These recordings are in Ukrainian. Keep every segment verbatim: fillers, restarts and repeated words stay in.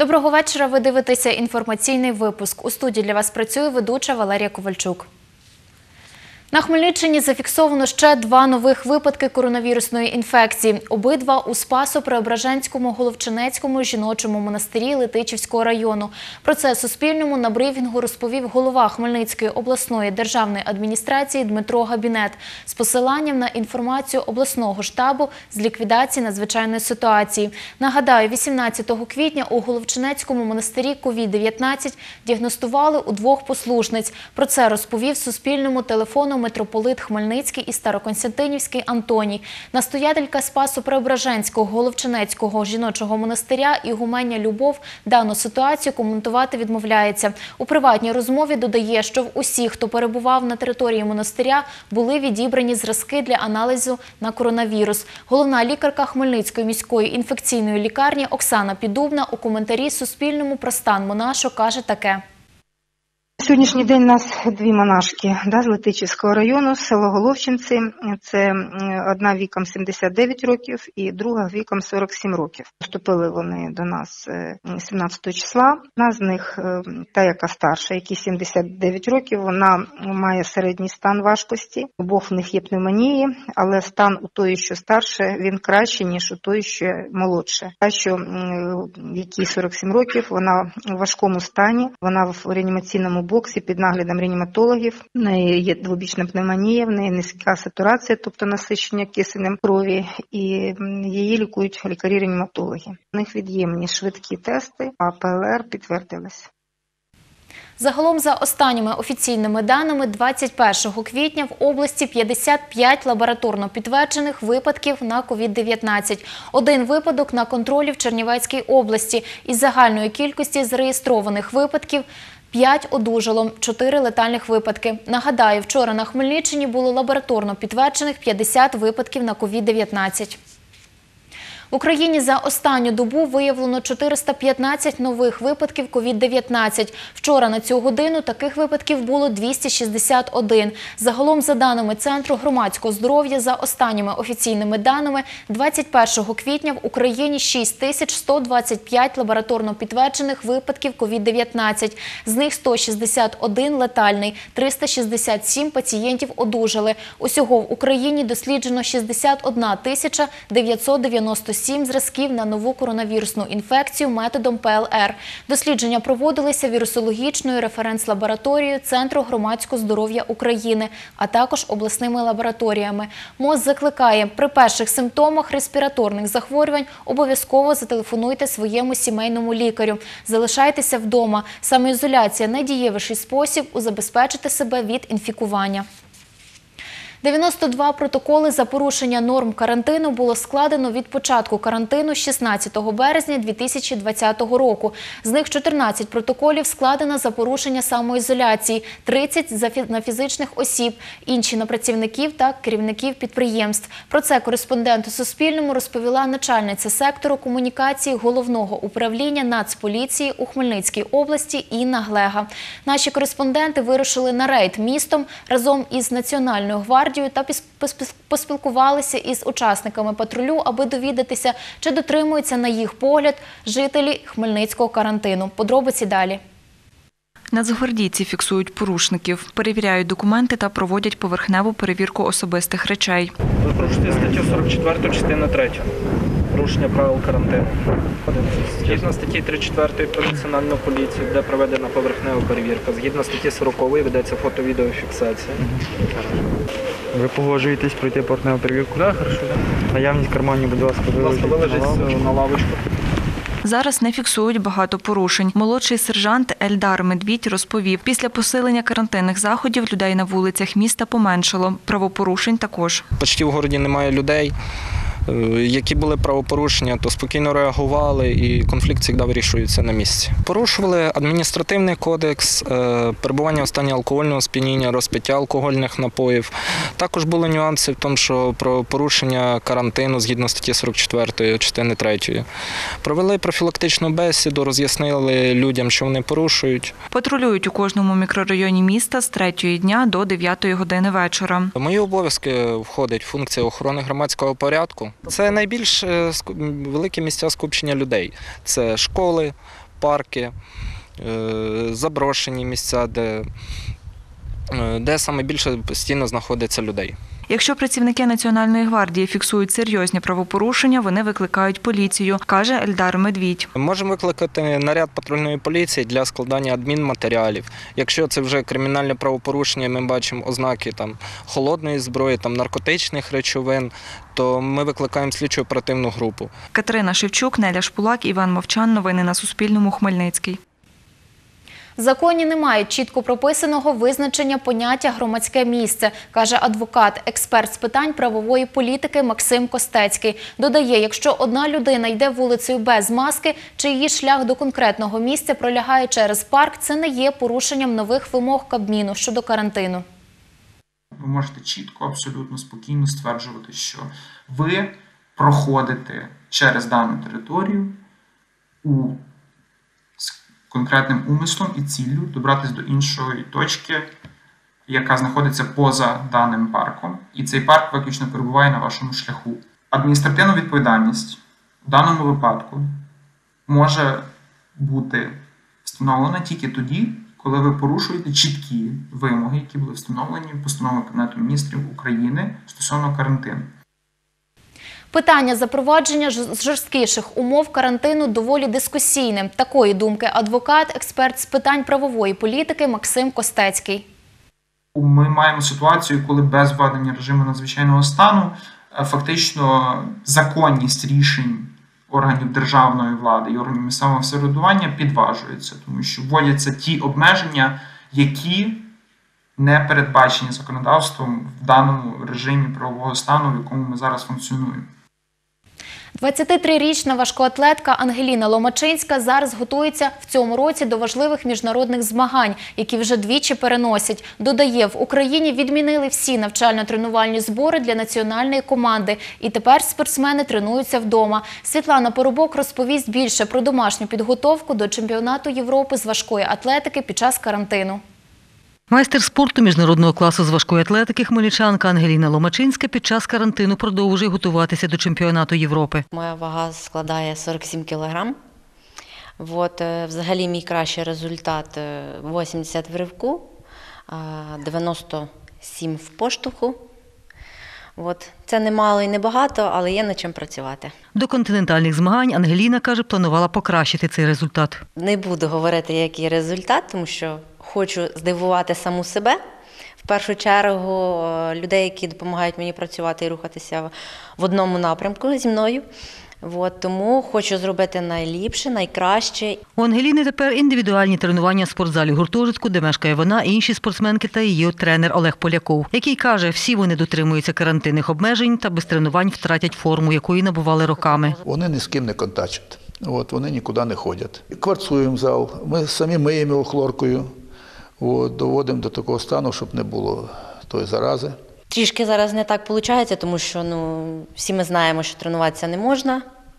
Доброго вечора. Ви дивитеся інформаційний випуск. У студії для вас працює ведуча Валерія Ковальчук. На Хмельниччині зафіксовано ще два нових випадки коронавірусної інфекції. Обидва у Спасо-Преображенському Головчинецькому жіночому монастирі Летичівського району. Про це Суспільному на брифінгу розповів голова Хмельницької обласної державної адміністрації Дмитро Габінет з посиланням на інформацію обласного штабу з ліквідації надзвичайної ситуації. Нагадаю, вісімнадцятого квітня у Головчинецькому монастирі ковід дев'ятнадцять діагностували у двох послушниць. Про це розповів Суспільному телефоном митрополит Хмельницький і Староконстантинівський Антоній. Настоятелька Спасо-Преображенського Головчинецького жіночого монастиря ігуменя Любов дану ситуацію коментувати відмовляється. У приватній розмові додає, що в усіх, хто перебував на території монастиря, були відібрані зразки для аналізу на коронавірус. Головна лікарка Хмельницької міської інфекційної лікарні Оксана Піддубна у коментарі Суспільному про стан монашок каже таке. На сьогоднішній день у нас дві монашки да, з Летичівського району, село Головчинці. Це одна віком сімдесят дев'ять років і друга віком сорок сім років. Поступили вони до нас сімнадцятого числа. Одна з них, та яка старша, якій сімдесят дев'ять років, вона має середній стан важкості. Обох в них є пневмонії, але стан у тої, що старше, він кращий, ніж у тої, що молодше. Та, що якій сорок сім років, вона в важкому стані, вона в реанімаційному боксі під наглядом реаніматологів. В неї є двобічна пневмонія, в неї низька сатурація, тобто насичення киснем крові, і її лікують лікарі-реаніматологи. У них від'ємні швидкі тести, а ПЛР підтвердились. Загалом, за останніми офіційними даними, двадцять першого квітня в області п'ятдесят п'ять лабораторно підтверджених випадків на ковід дев'ятнадцять. Один випадок на контролі в Чернівецькій області. Із загальної кількості зареєстрованих випадків п'ять одужало, чотири летальних випадки. Нагадаю, вчора на Хмельниччині було лабораторно підтверджених п'ятдесят випадків на ковід дев'ятнадцять. В Україні за останню добу виявлено чотириста п'ятнадцять нових випадків ковід дев'ятнадцять. Вчора на цю годину таких випадків було двісті шістдесят один. Загалом, за даними Центру громадського здоров'я, за останніми офіційними даними, двадцять першого квітня в Україні шість тисяч сто двадцять п'ять лабораторно підтверджених випадків ковід дев'ятнадцять. З них сто шістдесят один летальний, триста шістдесят сім пацієнтів одужали. Усього в Україні досліджено шістдесят одна тисяча дев'ятсот дев'яносто сім зразків на нову коронавірусну інфекцію методом ПЛР. Дослідження проводилися вірусологічною референс-лабораторією Центру громадського здоров'я України, а також обласними лабораторіями. МОЗ закликає, при перших симптомах респіраторних захворювань обов'язково зателефонуйте своєму сімейному лікарю. Залишайтеся вдома. Самоізоляція – найдієвіший спосіб забезпечити себе від інфікування. дев'яносто два протоколи за порушення норм карантину було складено від початку карантину шістнадцятого березня дві тисячі двадцятого року. З них чотирнадцять протоколів складено за порушення самоізоляції, тридцять на фізичних осіб, інші на працівників та керівників підприємств. Про це кореспонденту Суспільному розповіла начальниця сектору комунікації Головного управління Нацполіції у Хмельницькій області Інна Глега. Наші кореспонденти вирушили на рейд містом разом із Національною гвардією та поспілкувалися із учасниками патрулю, аби довідатися, чи дотримуються, на їх погляд, жителі Хмельницького карантину. Подробиці далі. Нацгвардійці фіксують порушників, перевіряють документи та проводять поверхневу перевірку особистих речей. Ви порушуєте статтю сорок четверту, частина третя. Порушення правил карантину. Згідно статті тридцять четвертої про національну поліцію, де проведена поверхнева перевірка. Згідно статті сорокової ведеться фото-відеофіксація. Ви погоджуєтесь пройти поверхневу перевірку? Так, хорошо. Наявність карманів, будь ласка, виложіть на лавочку. Зараз не фіксують багато порушень. Молодший сержант Ельдар Медвідь розповів, після посилення карантинних заходів людей на вулицях міста поменшало. Правопорушень також. Почти в місті немає людей. Які були правопорушення, то спокійно реагували і конфлікт завжди вирішується на місці. Порушували адміністративний кодекс, перебування в стані алкогольного сп'яніння, розпиття алкогольних напоїв. Також були нюанси в тому, що про порушення карантину згідно статті сорок четвертої, частини третьої. Провели профілактичну бесіду, роз'яснили людям, що вони порушують. Патрулюють у кожному мікрорайоні міста з третьої дня до дев'ятої години вечора. В мої обов'язки входить функція охорони громадського порядку. Це найбільш великі місця скупчення людей. Це школи, парки, е, заброшені місця, де, е, де саме більше постійно знаходиться людей. Якщо працівники Національної гвардії фіксують серйозні правопорушення, вони викликають поліцію, каже Ельдар Медвідь. Можемо викликати наряд патрульної поліції для складання адмінматеріалів. Якщо це вже кримінальне правопорушення, ми бачимо ознаки там, холодної зброї, там, наркотичних речовин, то ми викликаємо слідчу оперативну групу. Катерина Шевчук, Неля Шпулак, Іван Мовчан. Новини на Суспільному. Хмельницький. В законі немає чітко прописаного визначення поняття «громадське місце», каже адвокат, експерт з питань правової політики Максим Костецький. Додає, якщо одна людина йде вулицею без маски, чи її шлях до конкретного місця пролягає через парк, це не є порушенням нових вимог Кабміну щодо карантину. Ви можете чітко, абсолютно спокійно стверджувати, що ви проходите через дану територію у конкретним умислом і ціллю добратися до іншої точки, яка знаходиться поза даним парком. І цей парк виключно перебуває на вашому шляху. Адміністративна відповідальність в даному випадку може бути встановлена тільки тоді, коли ви порушуєте чіткі вимоги, які були встановлені постановою Кабінету міністрів України стосовно карантину. Питання запровадження жорсткіших умов карантину доволі дискусійне. Такої думки адвокат, експерт з питань правової політики Максим Костецький. Ми маємо ситуацію, коли без введення режиму надзвичайного стану фактично законність рішень органів державної влади і органів місцевого самоврядування підважується, тому що вводяться ті обмеження, які не передбачені законодавством в даному режимі правового стану, в якому ми зараз функціонуємо. двадцятитрирічна важкоатлетка Ангеліна Ломачинська зараз готується в цьому році до важливих міжнародних змагань, які вже двічі переносять. Додає, в Україні відмінили всі навчально-тренувальні збори для національної команди, і тепер спортсмени тренуються вдома. Світлана Поробок розповість більше про домашню підготовку до чемпіонату Європи з важкої атлетики під час карантину. Майстер спорту міжнародного класу з важкої атлетики хмельничанка Ангеліна Ломачинська під час карантину продовжує готуватися до чемпіонату Європи. Моя вага складає сорок сім кілограм. От, взагалі мій кращий результат – вісімдесят в ривку, дев'яносто сім в поштовху. От. Це не мало і не багато, але є над чим працювати. До континентальних змагань Ангеліна, каже, планувала покращити цей результат. Не буду говорити, який результат, тому що хочу здивувати саму себе. В першу чергу людей, які допомагають мені працювати і рухатися в одному напрямку зі мною. От, тому хочу зробити найліпше, найкраще. У Ангеліни тепер індивідуальні тренування в спортзалі гуртожитку, де мешкає вона, інші спортсменки та її тренер Олег Поляков, який каже, всі вони дотримуються карантинних обмежень та без тренувань втратять форму, якої набували роками. Вони ні з ким не контачать, от, вони нікуди не ходять. Кварцуємо зал, ми самі миємо його хлоркою, от, доводимо до такого стану, щоб не було тої зарази. Трішки зараз не так виходить, тому що ну, всі ми знаємо, що тренуватися не можна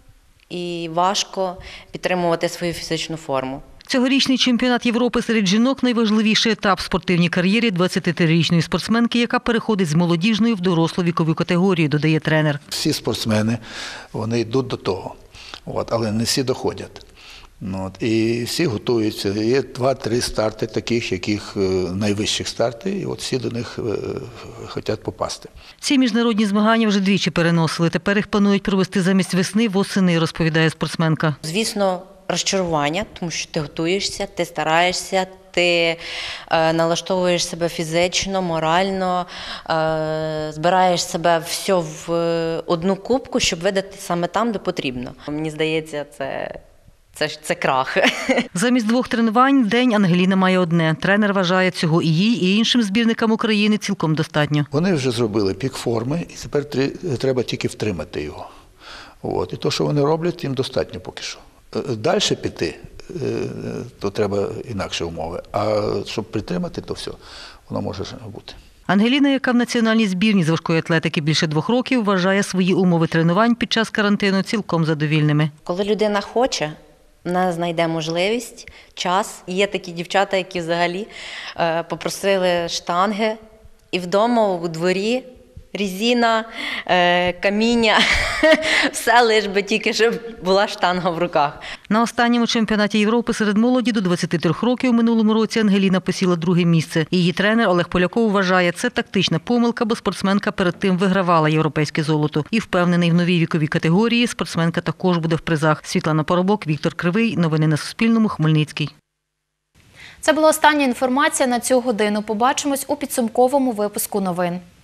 і важко підтримувати свою фізичну форму. Цьогорічний чемпіонат Європи серед жінок – найважливіший етап в спортивній кар'єрі двадцятитрирічної спортсменки, яка переходить з молодіжної в дорослу вікову категорію, додає тренер. Всі спортсмени, вони йдуть до того, от, але не всі доходять. От, і всі готуються. Є два-три старти таких, яких найвищих старти, і от всі до них е, хочуть попасти. Ці міжнародні змагання вже двічі переносили. Тепер їх планують провести замість весни восени, розповідає спортсменка. Звісно, розчарування, тому що ти готуєшся, ти стараєшся, ти е, налаштовуєш себе фізично, морально, е, збираєш себе все в одну кубку, щоб видати саме там, де потрібно. Мені здається, це... Це ж це крах. Замість двох тренувань в день Ангеліна має одне. Тренер вважає, цього і їй, і іншим збірникам України цілком достатньо. Вони вже зробили пік форми, і тепер треба тільки втримати його. От. І те, що вони роблять, їм достатньо поки що. Далі піти, то треба інакші умови. А щоб притримати, то все, воно може бути. Ангеліна, яка в національній збірні з важкої атлетики більше двох років, вважає свої умови тренувань під час карантину цілком задовільними. Коли людина хоче, вона знайде можливість, час. Є такі дівчата, які взагалі е, попросили штанги і вдома у дворі резина, е, каміння, все лиш би тільки, щоб була штанга в руках. На останньому чемпіонаті Європи серед молоді до двадцяти трьох років у минулому році Ангеліна посіла друге місце. Її тренер Олег Поляков вважає, це тактична помилка, бо спортсменка перед тим вигравала європейське золото. І впевнений, в новій віковій категорії спортсменка також буде в призах. Світлана Поробок, Віктор Кривий. Новини на Суспільному. Хмельницький. Це була остання інформація на цю годину. Побачимось у підсумковому випуску новин.